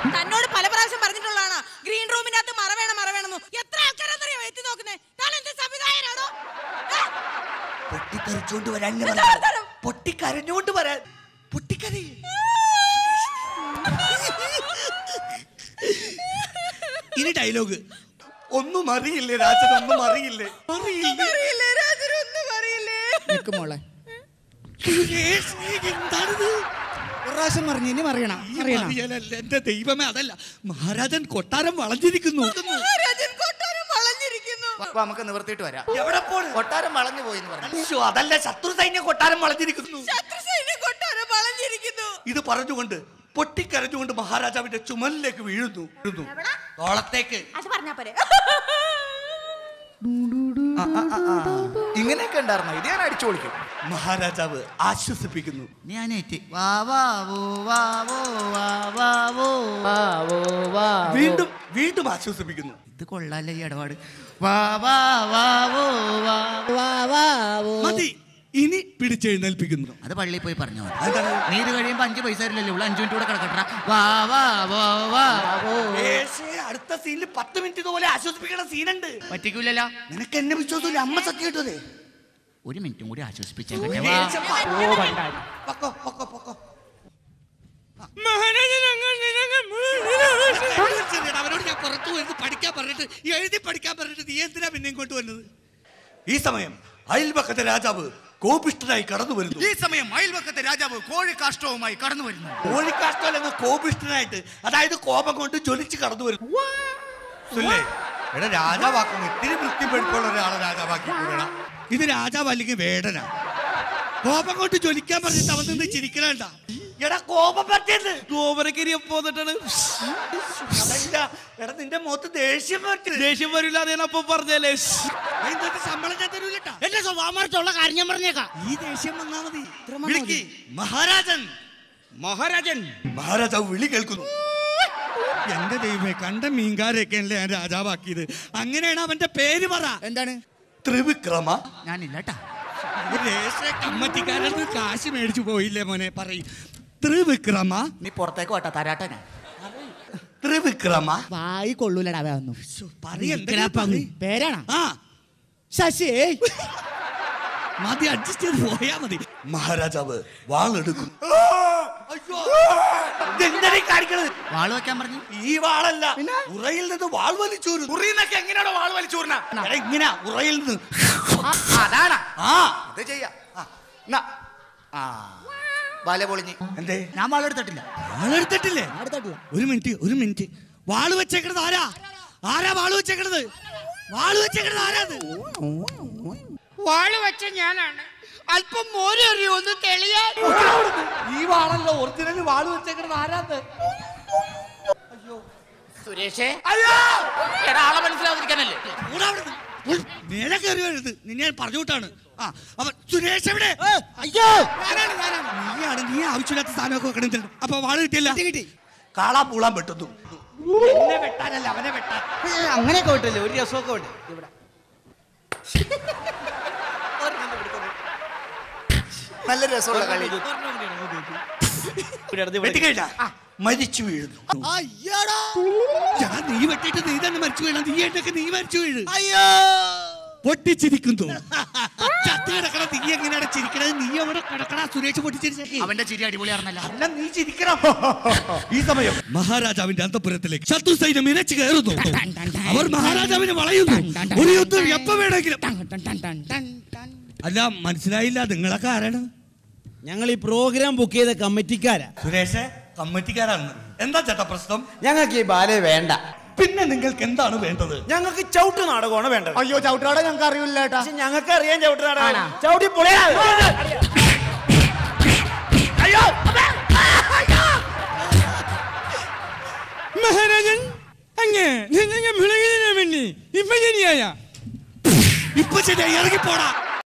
തന്നോട് പല പ്രാവശ്യം പറഞ്ഞിട്ടുള്ളതാണ് ഗ്രീൻ റൂമിനകത്ത് മറ വേണമെന്ന്. എത്ര ആൾക്കാരെന്നറിയോ എത്തി നോക്കുന്നേ? താൻ എന്ത് സംവിധായകനാണോ? പൊട്ടിക്കരച്ചോണ്ട് വരാൻ പൊട്ടിക്കരഞ്ഞോണ്ട് വരാൻ പൊട്ടിക്കര. ഇനി ഡയലോഗ്. ഒന്നും അറിയില്ലേ രാജൻ, ഒന്നും അറിയില്ലേ? മോളെ എന്താണിത്? പ്രാവശ്യം പറഞ്ഞു, ഇനി അറിയണം. എന്റെ ദൈവമേ, അതല്ല, മഹാരാജൻ കൊട്ടാരം വളഞ്ഞിരിക്കുന്നു. നമുക്ക് നിവർത്തിയിട്ട് വരാം. എവിടെ പോണ്? കൊട്ടാരം വളഞ്ഞു പോയിന്ന് പറഞ്ഞു. അതല്ല, ശത്രു സൈന്യം കൊട്ടാരം വളഞ്ഞിരിക്കുന്നു. ഇത് പറഞ്ഞുകൊണ്ട് പൊട്ടിക്കരഞ്ഞുകൊണ്ട് മഹാരാജാവിന്റെ ചുമലിലേക്ക് വീഴുന്നു. തോളത്തേക്ക്. ഇങ്ങനെയൊക്കെ ഉണ്ടായിരുന്നു. ഇത് ഞാൻ അടിച്ചു പൊളിക്കും. മഹാരാജാവ് ആശ്വസിപ്പിക്കുന്നു. വീണ്ടും വീണ്ടും ആശ്വസിപ്പിക്കുന്നു. ഇത് കൊള്ളാല്ലേ ഈ ഇടപാട്. മതി, ഇനി പിടിച്ചെഴുന്നേൽപ്പിക്കുന്നു. അത് പള്ളിയിൽ പോയി പറഞ്ഞു. എന്താണ്? നീ ഇത് കഴിയുമ്പോ 5 പൈസ തരില്ലല്ലോ. 5 മിനിറ്റ് കൂടെ കിടക്കട്ട. അടുത്ത സീനിൽ 10 മിനിറ്റ് ഇതുപോലെ ആശ്വസിപ്പിക്കണ സീനുണ്ട്. പറ്റിക്കൂലല്ലോ. നിനക്ക് എന്നെ വിശ്വാസമില്ല, അമ്മ സത്യം കിട്ടുന്നത്. 1 മിനിറ്റും കൂടി ആശ്വസിപ്പിച്ചാൽ അവരോട് ഞാൻ പുറത്തു വരുന്നത് പഠിക്കാൻ പറഞ്ഞിട്ട്, എഴുതി പഠിക്കാൻ പറഞ്ഞിട്ട് നീ എന്തിനാ പിന്നെ ഇങ്ങോട്ട് വന്നത്? ഈ സമയം അയൽപക്കത്തെ രാജാവ് കോപിഷ്ഠനായി കടന്നു വരുന്നു. ഈ സമയം അയൽപക്കത്തെ രാജാവ് കോഴിക്കാഷ്ടവുമായി കടന്നു വരുന്നു. കോഴിക്കാഷ്ടമല്ലെന്ന് കോപിഷ്ഠനായിട്ട്, അതായത് കോപം കൊണ്ട് ജ്വലിച്ച് കടന്നു വരുന്നു. രാജാവാക്കുന്നു. ഇത്തിരി വൃത്തിപ്പെടുത്തുള്ള ഒരാളെ രാജാവാക്കി കൂടണം. ഇത് രാജാവ് അല്ലെങ്കിൽ വേടന. കോപം കൊണ്ട് ജ്വലിക്കാൻ പറഞ്ഞിട്ട് അവൻ നിന്ന് ചിരിക്കണണ്ട. എടാ കോപം പറ്റിയത് പോന്നിട്ടാണ്. അതല്ല, എടാ നിന്റെ മുഖത്ത് ദേഷ്യം ദേഷ്യം വരില്ല അപ്പൊ പറഞ്ഞല്ലേ. ശമ്പളം ഞാൻ തരൂലട്ടാ. എന്റെ സ്വഭാവമുള്ള കാര്യം ഞാൻ പറഞ്ഞേക്കാം. ഈ ദേഷ്യം വന്നാ മതി. മഹാരാജൻ. മഹാരാജാവ് വിളി കേൾക്കുന്നു. എന്റെ ദൈവമേ, കണ്ട മീൻകാരെയൊക്കെയല്ലേ ഞാൻ രാജാവാക്കിയത്. അങ്ങനെയാണ് അവന്റെ പേര് പറ. എന്താണ്? ത്രിവിക്രമ. ഞാനില്ലട്ടാ. കമ്മറ്റിക്കാരൻ കാശ് മേടിച്ചു പോയില്ലേ മോനെ? പറയും. ത്രിവിക്രമ. നീ പുറത്തേക്ക് വട്ടാ തരാട്ടനാ. ത്രിവിക്രമ. വായി കൊള്ളൂലടാ. വന്നു പേരാണ് ശശി. മതി, അഡ്ജസ്റ്റ് ചെയ്ത് പോയാ മതി. മഹാരാജാവ് വാളെടുക്കും. വാള് വെക്കാൻ പറഞ്ഞു. ഈ വാളല്ല, ഉറയിൽ നിന്ന് വാൾ വലിച്ചൂര്. ഉറയിന്നൊക്കെ എങ്ങനെയാണോ വാൾ വലിച്ചൂർന്ന? ഇങ്ങനെ ഉറയിൽ നിന്ന്. അതാണ്. അത് ചെയ്യാം. വാല പൊളിഞ്ഞ്. എന്തേ? ഞാൻ വാളെടുത്തിട്ടില്ല. വാളെടുത്തിട്ടില്ലേ? ഒരു മിനിറ്റ്. വാള് വെച്ചേക്കണത് ആരാ? വാള് വെച്ചേക്കണത്? ആരാത്? വാള് വെച്ച ഞാനാണ്. അല്പം മോരറിയോ ഒന്ന് തെളിയാൻ. ഈ വാളല്ലോ ഒറിജിനൽ. വാള് വെച്ചേക്കണത് ആരാത്? സുരേഷേ, ആളെ മനസ്സിലാവാതിരിക്കാനല്ലേ മേലെ കയറി വരുന്നത്. നിന്നെ പറഞ്ഞു വിട്ടാണ്. അവൻ സുരേഷ് എവിടെ? അയ്യോ, നീ ആവശ്യമില്ലാത്ത സാധനമൊക്കെ വെക്കണം. അപ്പൊ വാള് കിട്ടിയല്ല. കാളാ പൂളാൻ വെട്ടുന്നു. എന്നെ വെട്ടാനല്ല, അവനെ വെട്ടാൻ. അങ്ങനെയൊക്കെ വിട്ടല്ലേ ഒരു രസമൊക്കെ വിട്ട്. ഇവിടെ നല്ല രസമുള്ള കളി. മരിച്ചു വീഴുന്നു. നീ വെട്ടിട്ട് നീ തന്നെ മരിച്ചു വീഴണം. നീ മരിച്ചു വീഴു. പൊട്ടിച്ചിരിക്കുന്നു. ചത്ത് കിടക്കണ നീ എങ്ങനെയാണ് ചിരിക്കണത്? നീ അവിടെ കിടക്കണ. സുരേഷ് പൊട്ടിച്ചിരിച്ചേ. അവന്റെ ചിരി അടിപൊളിയായിരുന്നല്ല. അല്ല, നീ ചിരിക്കണം. ഈ സമയം മഹാരാജാവിന്റെ അന്തപുരത്തിലേക്ക് ശത്രു സൈന്യം ഇരച്ചു കയറുന്നു. അവർ മഹാരാജാവിനെ വളയുന്നു. ഒരു യുദ്ധം എപ്പോ വേണമെങ്കിലും. അല്ല, മനസ്സിലായില്ല, നിങ്ങളൊക്കെ ആരാണ്? ഞങ്ങൾ ഈ പ്രോഗ്രാം ബുക്ക് ചെയ്ത കമ്മിറ്റിക്കാരാ. സുരേഷ് കമ്മിറ്റിക്കാരാണ്. എന്താ ചേട്ടാ പ്രശ്നം? ഞങ്ങൾക്ക് ഈ ബാലെ വേണ്ട. പിന്നെ നിങ്ങൾക്ക് എന്താണ് വേണ്ടത്? ഞങ്ങൾക്ക് ചവിട്ട് നാടകമാണ് വേണ്ടത്. അയ്യോ, ചവിട്ട് നാടകം ഞങ്ങൾക്ക് അറിയില്ല ഏട്ടാ. ഞങ്ങൾക്ക് അറിയാൻ ചവിട്ട് നാടകം. ചവിട്ടി പൊളിയാ. മഹാരാജൻ അങ്ങ് വേണ്ടി ഇപ്പൊ ശരിയായി. ഇറങ്ങിപ്പോടാ.